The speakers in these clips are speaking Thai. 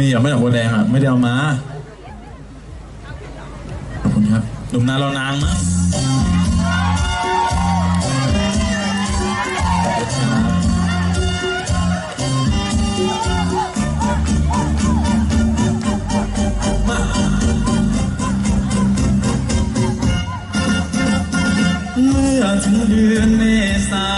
มีเหรอไม่ดอกบัวแดงอ่ะไม่ได้เอามาขอบคุณครับหนุ่มนาเรานางมั้งเมื่อถึงเดือนเมษา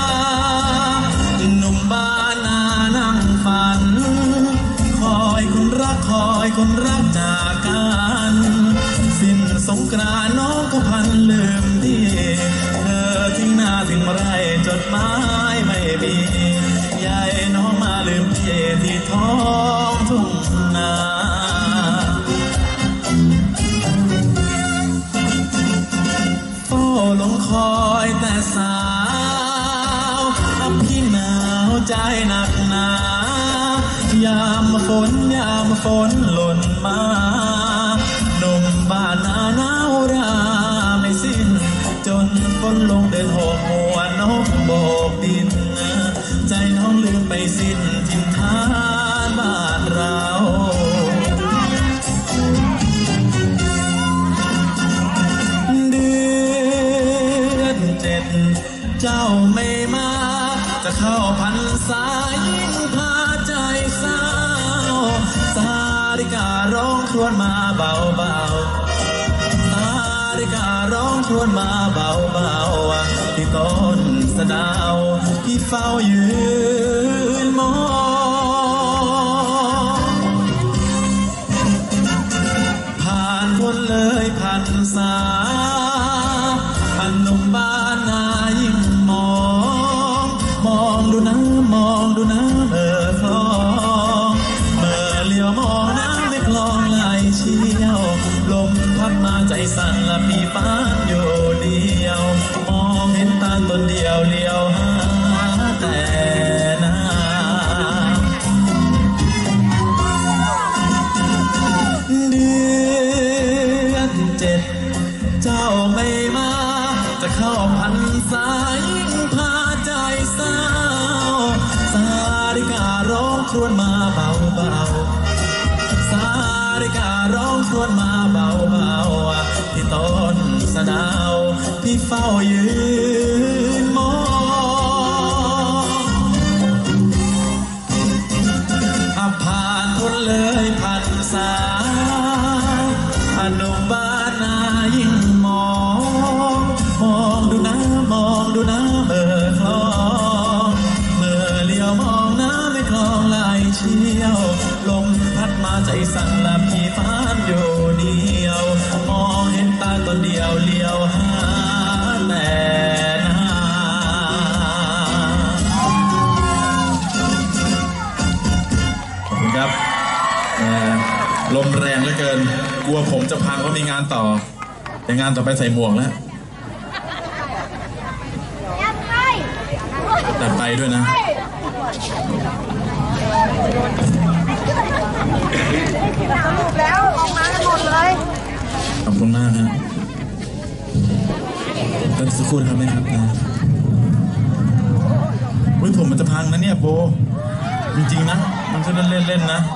หนุ่มบ้านนานั่งฝันคอยคนรักจากกันสิ้นสงกรานต์น้องก็พันลืมที่เธอทิ้งหน้าทิ้งไรจดหมายไม่มียายน้องมาลืมเพียที่ท้องทุ่งนาเฝ้าลงคอยแต่สาวพี่หนาวใจหนักหนายามฝนหล่นมาหนุ่มบ้านนาหนาวราไม่สิ้นจนฝนลงเดินหกหัวนกโบกบินใจน้องลืมไปสิ้นถิ่นฐานบ้านเราเดือน7เจ้าไม่มาจะเข้าพรรษายิ่งพาใจเศร้าสาริการ้องครวญมาเบาสาริการ้องครวญมาเบาที่ต้นสะดาวที่เฝ้ายืนมองผ่านพ้นเลยพรรษาหนุ่มบ้านนายิ่งมองดูน้ำเมื่อคลองเมื่อเลี้ยวมองน้ำในคลองไหลเชี่ยวลมพัดมาใจสั่นละพี่ฟ้าอยู่เดียวมองเห็นตาต้นเดียวเลี้ยวหาแต่น้ำเดือน7เจ้าไม่มาจะเข้าพรรษายิ่งพาใจเศร้าสาริการ้องครวญมาเบาสาริการ้องครวญมาเบาที่ต้นสะดาวที่เฝ้ายืนมองผ่านพ้นเลยพรรษาหนุ่มบ้านนายิ่งมองดูน้ำเมื่อคลองเมื่อเลี้ยวมองน้ำในคลองไหลเชี่ยวลมพัดมาใจสั่นละพี่ฟ้านอยู่เดียวมองเห็นตาต้นเดียวเลี้ยวหาแต่น้ำขอบคุณครับลมแรงเหลือเกินกลัวผมจะพังเพราะมีงานต่อแต่งานต่อไปใส่หมวกแล้วแต่ไปด้วยนะสรุปแล้วออกมากันหมดเลยขอบคุณมากครับต้นสักครู่ทำไหมครับนะผมมันจะพังนะเนี่ยโบจริงๆนะมันจะเล่นนะ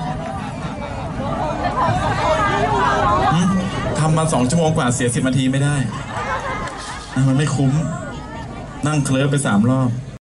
ทำมา2 ชั่วโมงกว่าเสีย10 นาทีไม่ได้มันไม่คุ้มนั่งเคลิ้มไป3 รอบ